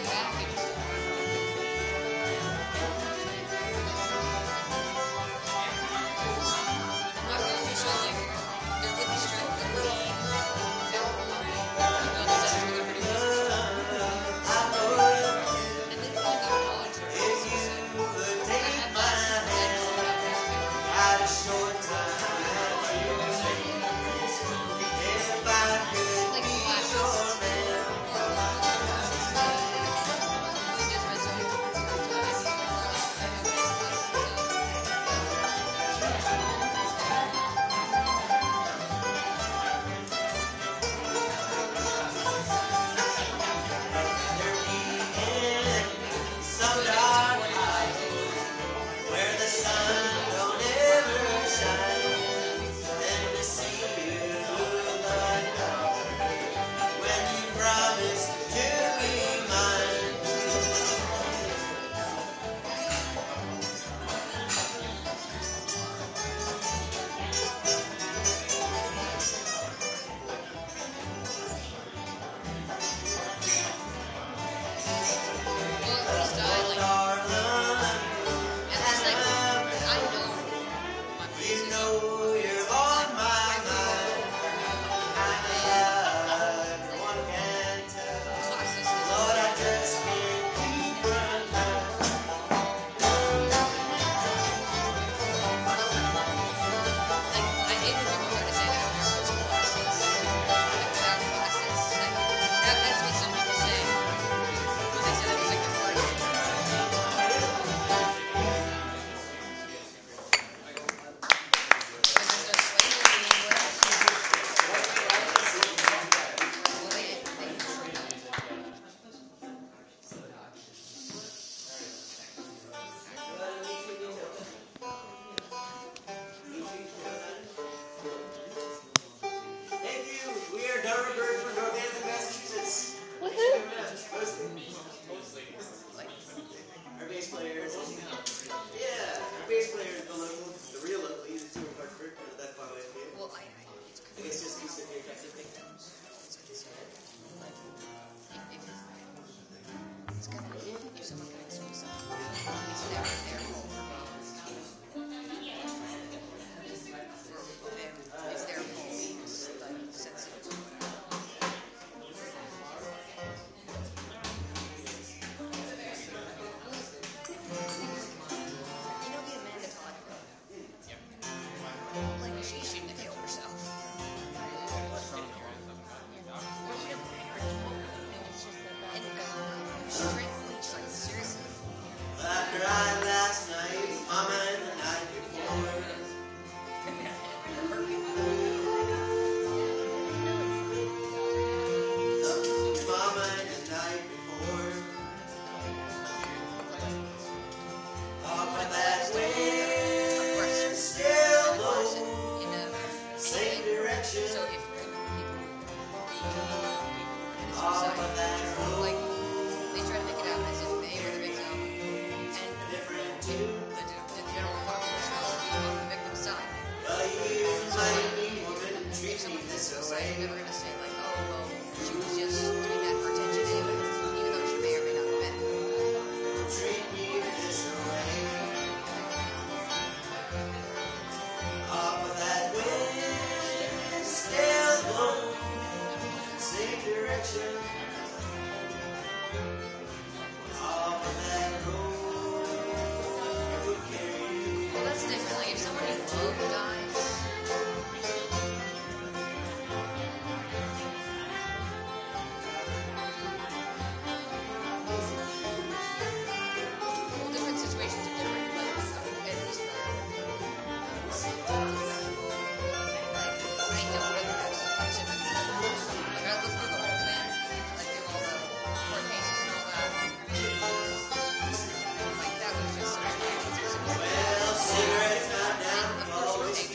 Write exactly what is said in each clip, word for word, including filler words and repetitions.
Cigarettes not down, follows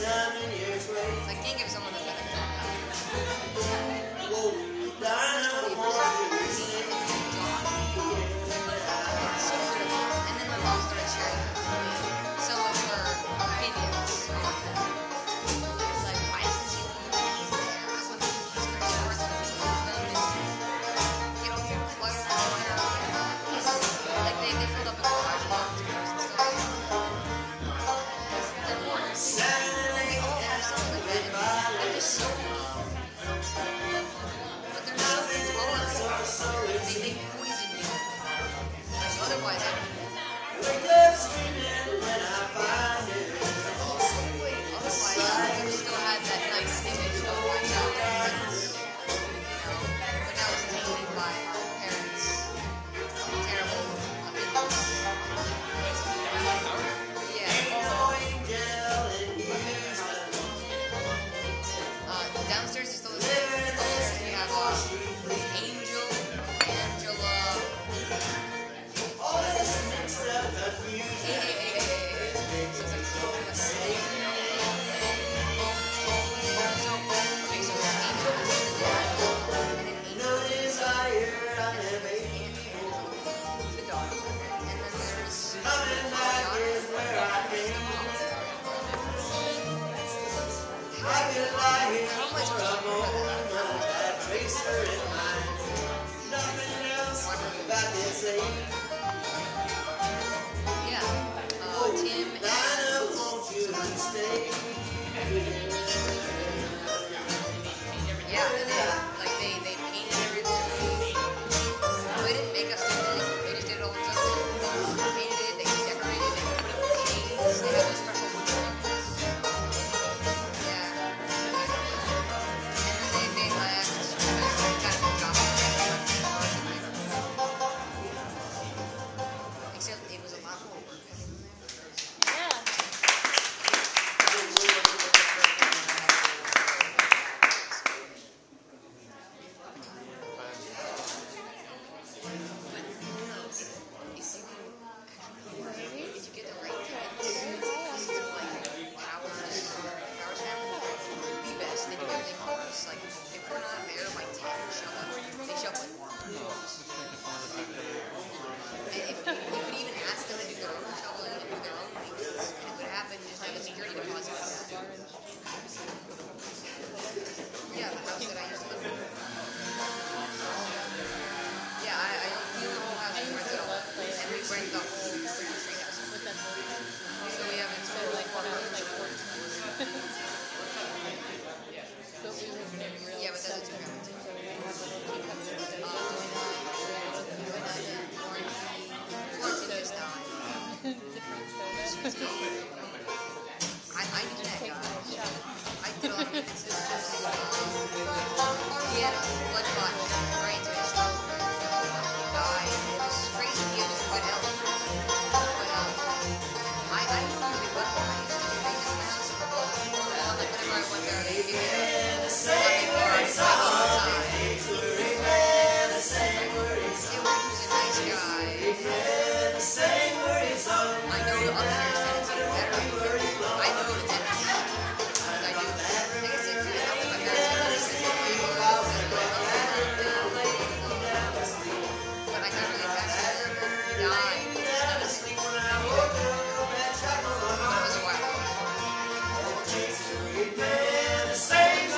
I can't give someone the benefit of so critical. And then my mom started sharing some of her opinions on them. It's like, why doesn't she leave these there? I want to keep these for shorts and leave them and get all your clutter out there. Like they, they filled up a garage with all these and stuff. They're mortars. They all have something like that. They're just so but they're so intolerant. They, they poison me. Like, otherwise, I would Otherwise, I would still have that nice image of myself. You know, but now it's tainted by our parents' terrible opinions. Yeah. Uh, downstairs is still the same. We have uh, Angel, Angela. Hey, hey, hey, hey, hey. So it's like, a snake. So, okay, so it's Angel, the dad, and then Angel, the dog, and then there's Ariana, the mom. How much was I for Yeah, uh, Tim and yeah, and they, like they, they painted everything. They didn't make us do anything. They just did it all themselves. They painted it, they decorated it, they put up canes, they have a special wood thing. Yeah. And then they, they left, and then they got a good job. Except it was a lot more work. Yeah. Did you get the right tickets? Like hours, hours now? The best. They do everything for us. Like if we're not there, like ten show up. They show up like one. And if you, you could even ask them to do their own shoveling and do their own maintenance, and it would happen just like a security deposit. Yeah, the house that I used to live in. Yeah, I, I clean the whole house and rent it all. And we rent the whole freaking tree house. So we have it so like one hour like yeah, but that's a two hours. I, I knew that guy. I did a lot of business. He had a blood clot right into his stomach. He died. It was crazy. He had this white elk. But um, I, I knew him really well. I used to do things in the house. Like whenever I went there, they gave me a lucky card. I gave him a sign. It was a nice guy. I know the upstairs tenants even better. I know the tenants. I do. Like I said, I was my parents. But I got really attached to him. He died. But it was a while ago.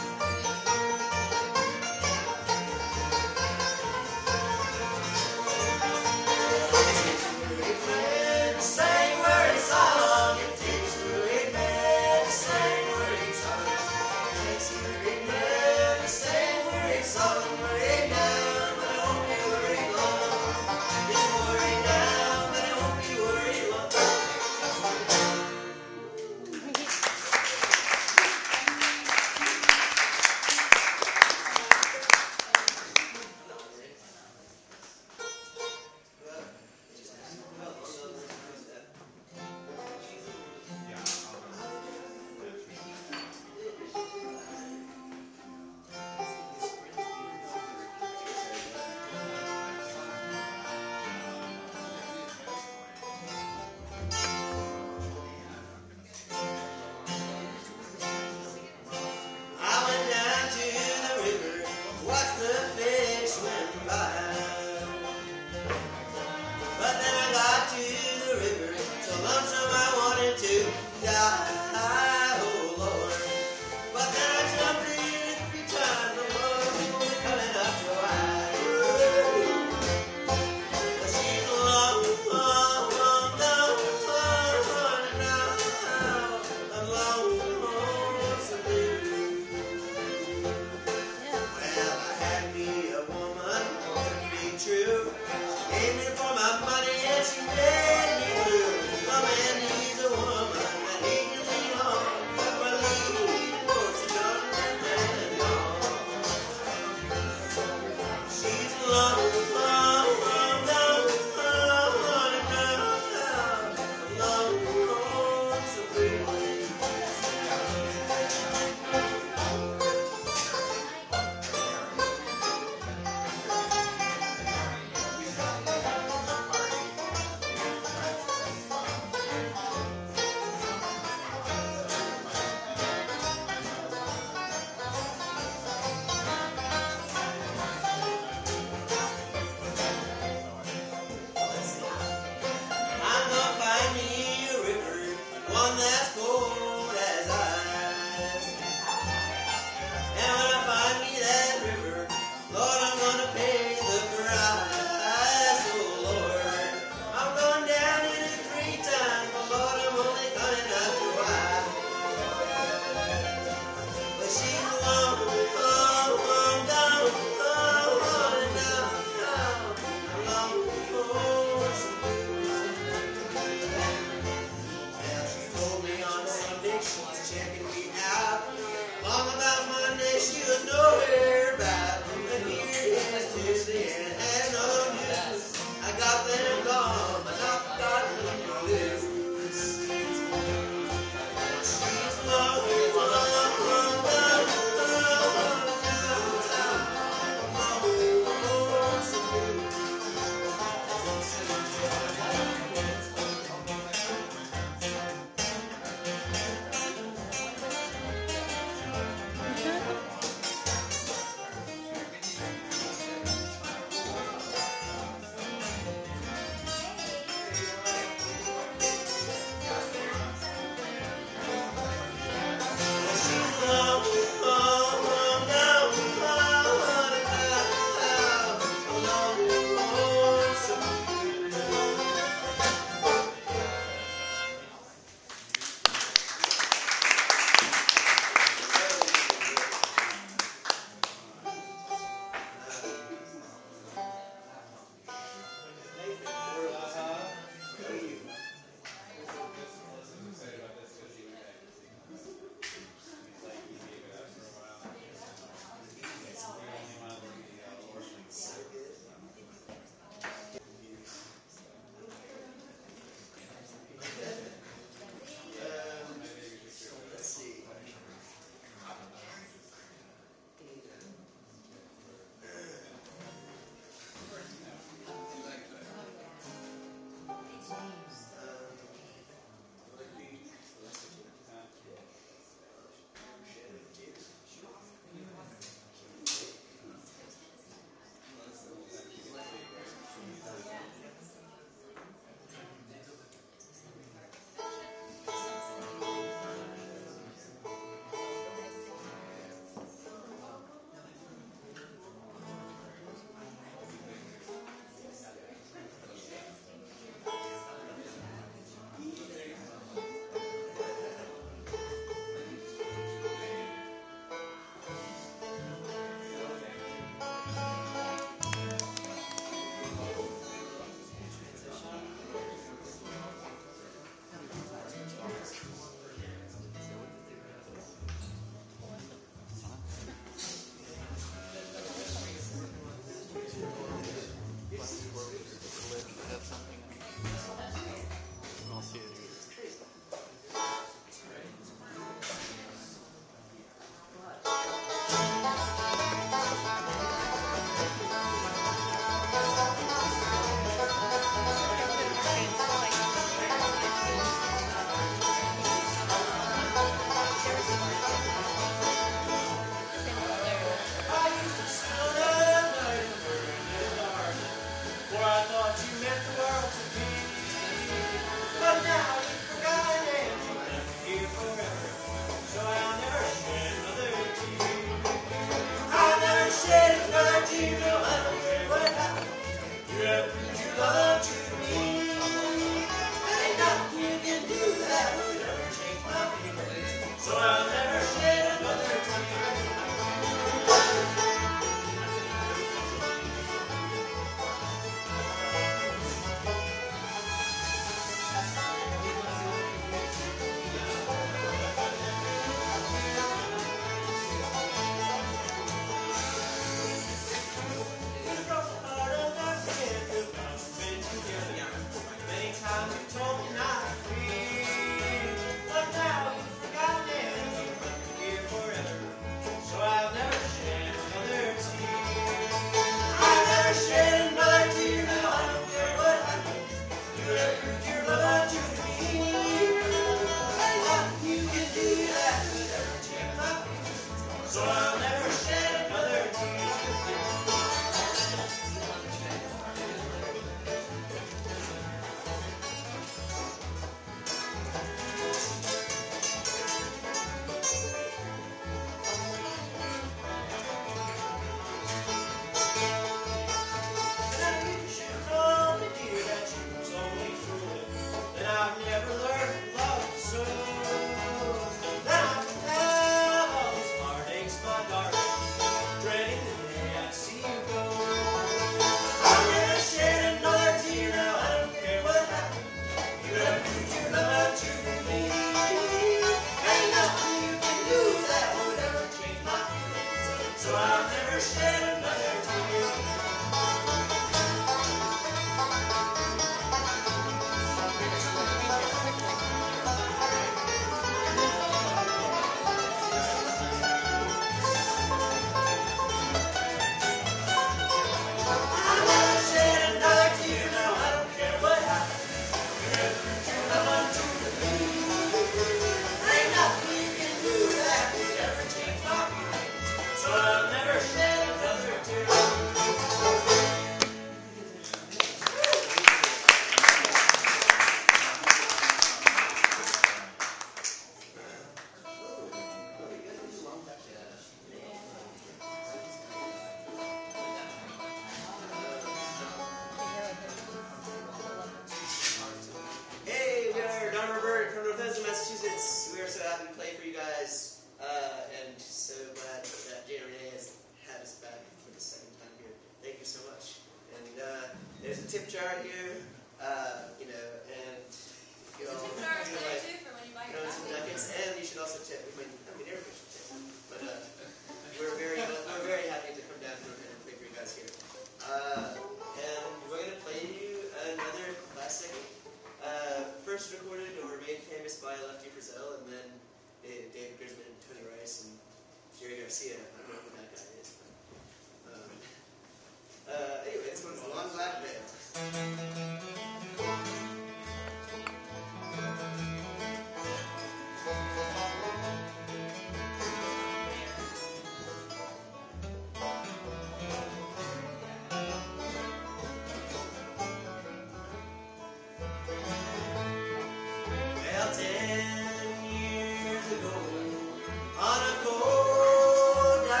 On a cold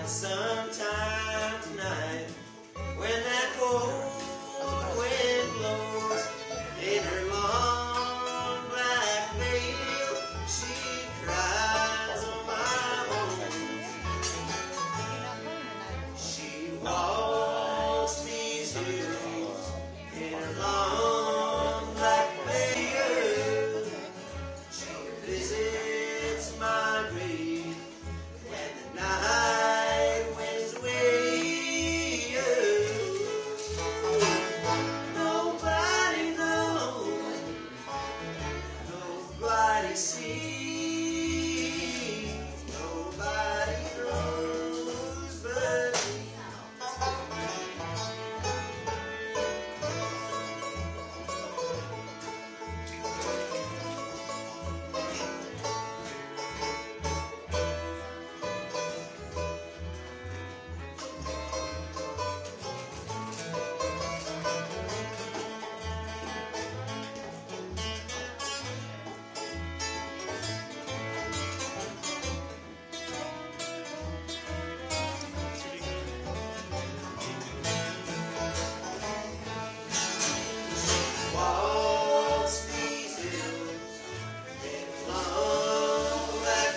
sometime tonight, when that cold wind blows in her long black veil, she cries on my home. She walks these hills in her long black veil. She visits my grave when the night winds away. Nobody knows, nobody sees, nobody knows but me. Walks these hills in long black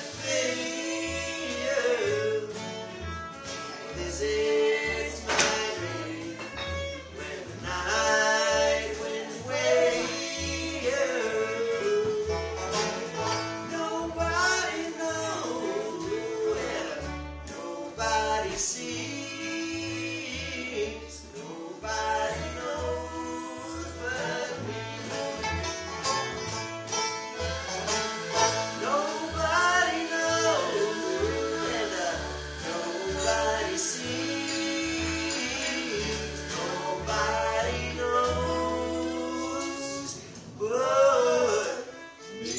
veil. Visits my grave when the night winds wail. Nobody knows and nobody sees, nobody knows but me. Nobody knows and nobody sees, nobody knows but me.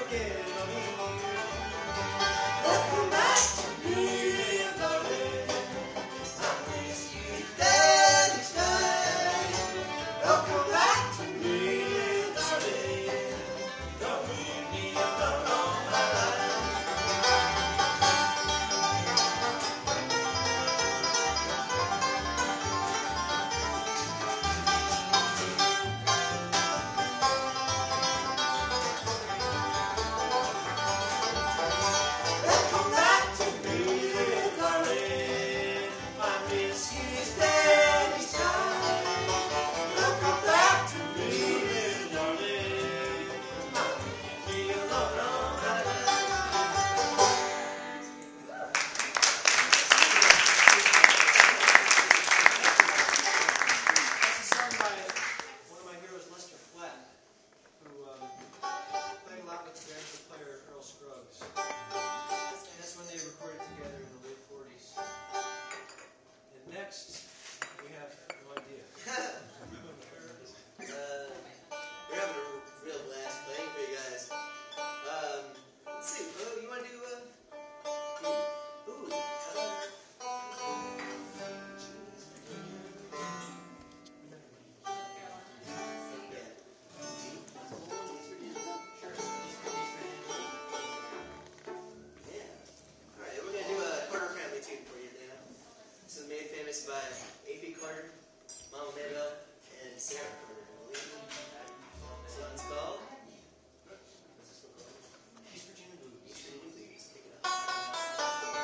forget of me. Welcome back to me, darling. I miss you dead each night. Welcome back to me, darling. Don't leave me alone all my life. Welcome back to me, darling. I miss you dead each time. Welcome back to me, darling. I feel alone all my That's a song by one of my heroes, Lester Flatt, who um, played a lot with the banjo player Earl Scruggs. And that's when they recorded together in the late forties. And next, we have no idea. Uh, we're having a real blast playing for you guys. Um, let's see. Oh, you want to do? Uh, ooh, ooh. Uh, yeah. All right, we're gonna do a Carter Family tune for you, Dana. This is made famous by A P Carter, Mama Maybelle, and Sarah Carter. I believe. This one's called East Virginia Blues. East Virginia Blues. Pick it up.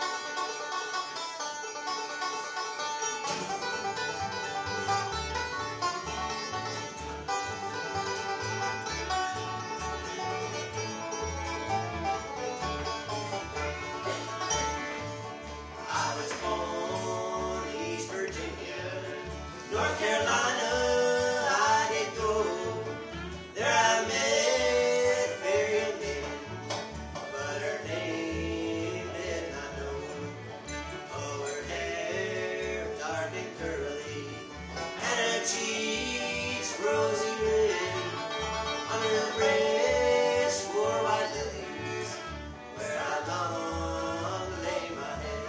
I was born in East Virginia, North Carolina. I did go. There I met a fair young maiden, but her name did not know. Oh, her hair dark and curly, and her cheeks rosy red. On her breast wore white lilies, where I long to lay my head.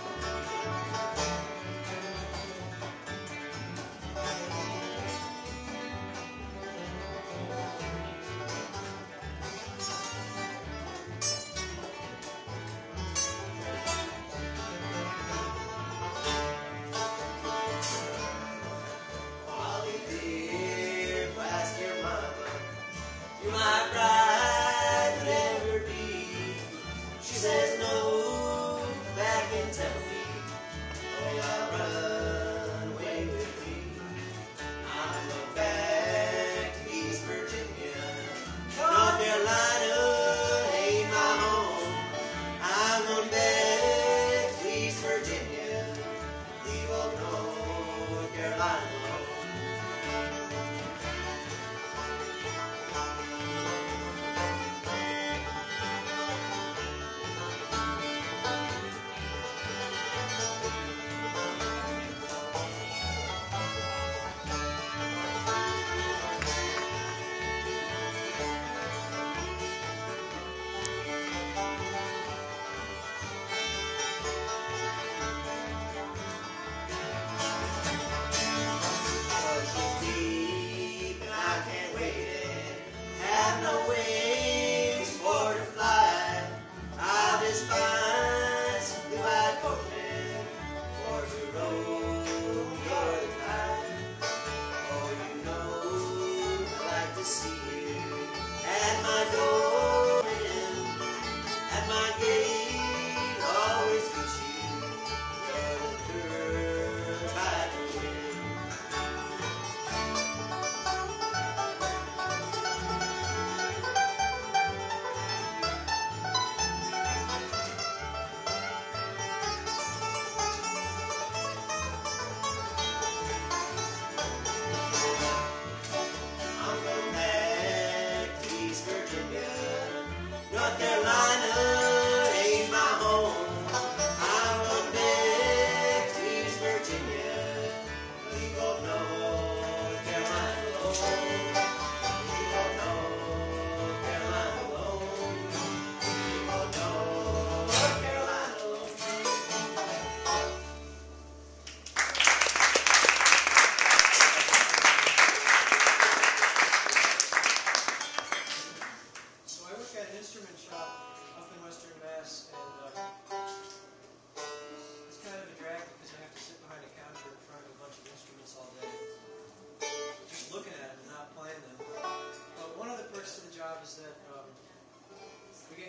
Molly dear, ask your mama, you my bride would ever be. She says no, back and tell me, oh, I'll run away with me. I'm going back to East Virginia, North Carolina ain't my home. I'm going back to East Virginia, leave old North Carolina alone.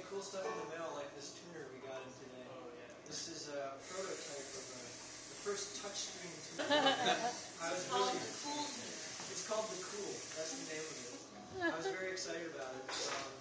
cool stuff in the mail, like this tuner we got in today. This is a prototype of a, the first touchscreen tuner. I was really, it's called the Cool. That's the name of it. I was very excited about it. Um,